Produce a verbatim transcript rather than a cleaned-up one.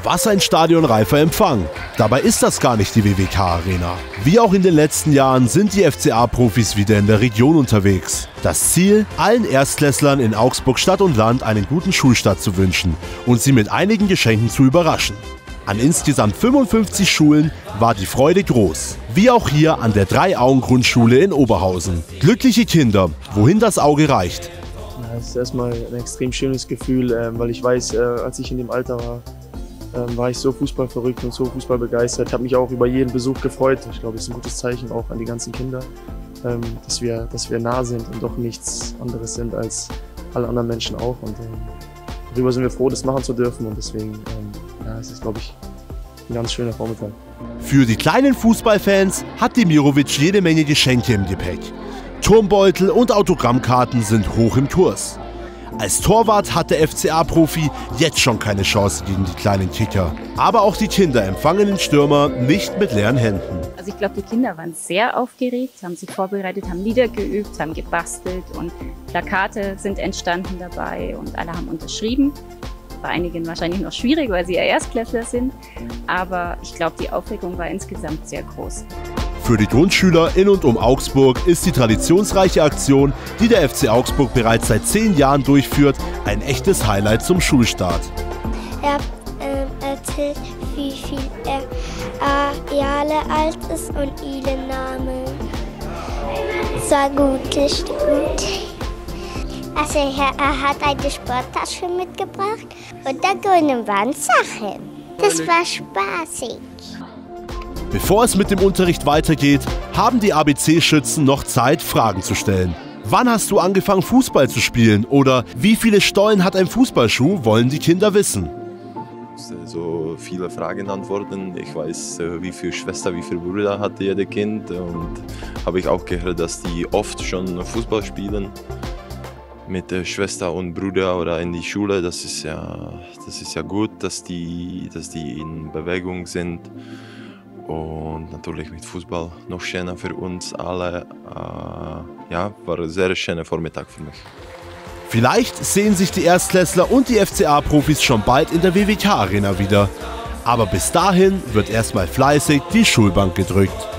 Was ein stadionreifer Empfang. Dabei ist das gar nicht die W W K-Arena. Wie auch in den letzten Jahren sind die F C A-Profis wieder in der Region unterwegs. Das Ziel, allen Erstklässlern in Augsburg Stadt und Land einen guten Schulstart zu wünschen und sie mit einigen Geschenken zu überraschen. An insgesamt fünfundfünfzig Schulen war die Freude groß. Wie auch hier an der Drei-Augen-Grundschule in Oberhausen. Glückliche Kinder, wohin das Auge reicht. Es ist erstmal ein extrem schönes Gefühl, weil ich weiß, als ich in dem Alter war, war ich so fußballverrückt und so fußballbegeistert. Ich habe mich auch über jeden Besuch gefreut. Ich glaube, es ist ein gutes Zeichen auch an die ganzen Kinder, dass wir, dass wir nah sind und doch nichts anderes sind als alle anderen Menschen auch. Und darüber sind wir froh, das machen zu dürfen. Und deswegen ja, es ist, glaube ich, ein ganz schöner Vormittag. Für die kleinen Fußballfans hat Demirovic jede Menge Geschenke im Gepäck. Turmbeutel und Autogrammkarten sind hoch im Kurs. Als Torwart hat der F C A-Profi jetzt schon keine Chance gegen die kleinen Kicker. Aber auch die Kinder empfangen den Stürmer nicht mit leeren Händen. Also ich glaube, die Kinder waren sehr aufgeregt, haben sich vorbereitet, haben Lieder geübt, haben gebastelt und Plakate sind entstanden dabei und alle haben unterschrieben. Bei einigen wahrscheinlich noch schwierig, weil sie ja Erstklässler sind. Aber ich glaube, die Aufregung war insgesamt sehr groß. Für die Grundschüler in und um Augsburg ist die traditionsreiche Aktion, die der F C Augsburg bereits seit zehn Jahren durchführt, ein echtes Highlight zum Schulstart. Er ähm, erzählt, wie viel er äh, Jahre alt ist und ihren Namen. Sehr gut, ist gut. Also er, er hat eine Sporttasche mitgebracht und da drinnen waren Sachen. Das war spaßig. Bevor es mit dem Unterricht weitergeht, haben die A B C-Schützen noch Zeit, Fragen zu stellen. Wann hast du angefangen, Fußball zu spielen? Oder wie viele Stollen hat ein Fußballschuh, wollen die Kinder wissen. So viele Fragen antworten. Ich weiß, wie viele Schwester, wie viele Brüder hatte jedes Kind. Und habe ich auch gehört, dass die oft schon Fußball spielen. Mit der Schwester und Bruder oder in die Schule. Das ist ja, das ist ja gut, dass die, dass die in Bewegung sind. Und natürlich mit Fußball noch schöner für uns alle. Äh, ja, war ein sehr schöner Vormittag für mich. Vielleicht sehen sich die Erstklässler und die F C A-Profis schon bald in der W W K-Arena wieder. Aber bis dahin wird erstmal fleißig die Schulbank gedrückt.